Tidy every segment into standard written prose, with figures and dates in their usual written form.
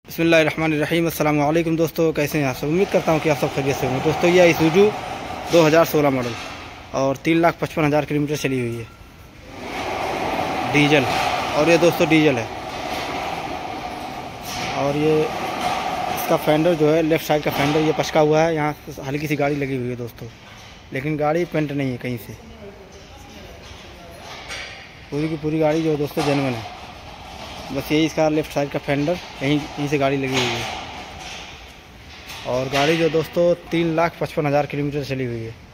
बिस्मिल्लाहिर्रहमानिर्रहीम। अस्सलाम वालेकुम दोस्तों, कैसे हैं आप सब। उम्मीद करता हूं कि आप सब खैरियत से होंगे। दोस्तों ये ईसूजू 2016 मॉडल और 3,55,000 किलोमीटर चली हुई है, डीजल। और ये दोस्तों डीजल है। और ये इसका फेंडर जो है, लेफ़्ट साइड का फेंडर ये पचका हुआ है। यहाँ हल्की सी गाड़ी लगी हुई है दोस्तों, लेकिन गाड़ी पेंट नहीं है कहीं से। पूरी की पूरी गाड़ी जो है दोस्तों जेन्युइन है। बस यही इसका लेफ़्ट साइड का फेंडर यहीं से गाड़ी लगी हुई है। और गाड़ी जो दोस्तों 3,55,000 किलोमीटर चली हुई है।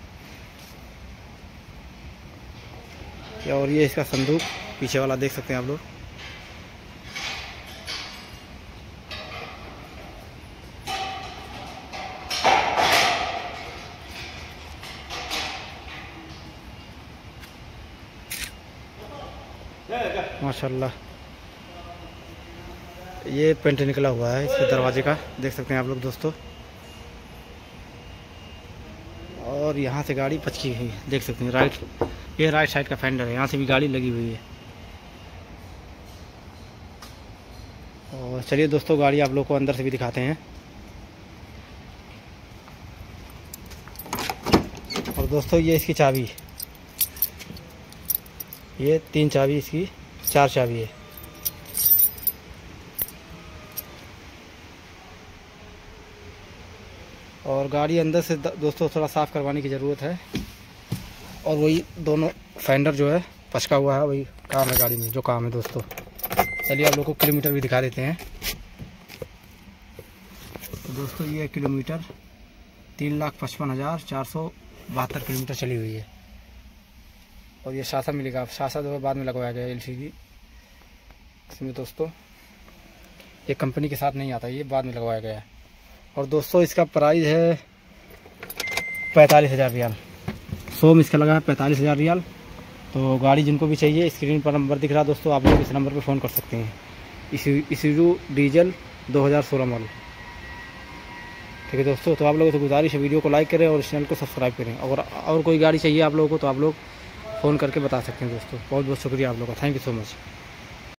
और ये इसका संदूक पीछे वाला देख सकते हैं आप लोग। माशाल्लाह ये पेंट निकला हुआ है इसके दरवाजे का, देख सकते हैं आप लोग दोस्तों। और यहाँ से गाड़ी पचकी हुई है, देख सकते हैं। ये राइट साइड का फेंडर है, यहाँ से भी गाड़ी लगी हुई है। और चलिए दोस्तों, गाड़ी आप लोग को अंदर से भी दिखाते हैं। और दोस्तों ये इसकी चाबी, ये 3 चाबी, इसकी 4 चाबी है। और गाड़ी अंदर से दोस्तों थोड़ा साफ़ करवाने की ज़रूरत है। और वही दोनों फेंडर जो है पचका हुआ है, वही काम है गाड़ी में, जो काम है दोस्तों। चलिए आप लोग को किलोमीटर भी दिखा देते हैं। तो दोस्तों ये किलोमीटर 3,55,472 किलोमीटर चली हुई है। और ये शासा मिलेगा, शासा जो है बाद में लगवाया गया LCD इसमें दोस्तों। ये कंपनी के साथ नहीं आता, ये बाद में लगवाया गया है। और दोस्तों इसका प्राइस है 45,000 रियाल। शो में इसका लगा है 45,000 रियाल। तो गाड़ी जिनको भी चाहिए, स्क्रीन पर नंबर दिख रहा है दोस्तों, आप लोग इस नंबर पर फ़ोन कर सकते हैं। Isuzu diesel 2016 model. ठीक है दोस्तों, तो आप लोगों से गुजारिश है वीडियो को लाइक करें और चैनल को सब्सक्राइब करें। और कोई गाड़ी चाहिए आप लोगों को तो आप लोग फ़ोन करके बता सकते हैं दोस्तों। बहुत बहुत शुक्रिया आप लोगों का, थैंक यू सो मच।